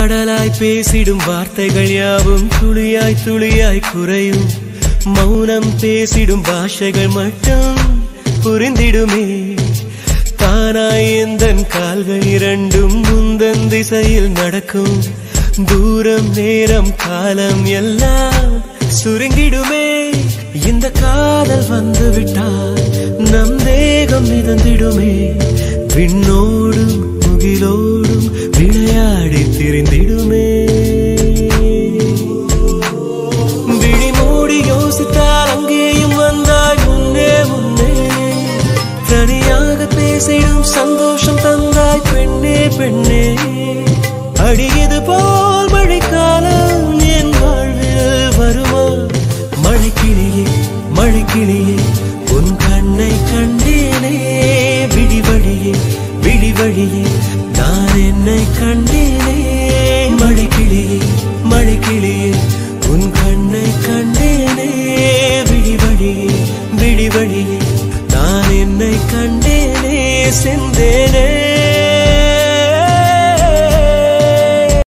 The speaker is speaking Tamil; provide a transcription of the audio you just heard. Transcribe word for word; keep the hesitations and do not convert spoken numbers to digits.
கடலாய் பேசிடும் வார்த்தைகள் யாவும் துளியாய் துளியாய் குறையும். மௌனம் பேசிடும் பாஷைகள் மட்டும் புரிந்திடுமே. தானாய் எந்தன் கால்கள் இரண்டும் முந்தன் திசையில் நடக்கும். தூரம் நேரம் காலம் எல்லாம் சுருங்கிடுமே. இந்த காதல் வந்து விட்டால் நம் தேகம் மிதந்திடுமே. விண்ணோடும் முகிலோடும் விளையாடி திரிந்திடுமே. விழி மூடி யோசித்தால் அங்கேயும் வந்தாய் முன்னே முன்னே. தனியாக பேசிடும் சந்தோஷம் தந்தாய் பெண்ணே பெண்ணே. அடியது போல் மழைக்காலம் என் வாழ்வில் வருமா? மழைக்கிளியே மழைக்கிளியே உன் கண்ணை கண்டேனே. விழி வழியே விழி வழியே நான் என்னை கண்டேனே. மழைக்கிளியே மழைக்கிளியே உன் கண்ணை கண்டேனே. விழி வழியே விழி வழியே நான் என்னை கண்டேனே. செந்தேனே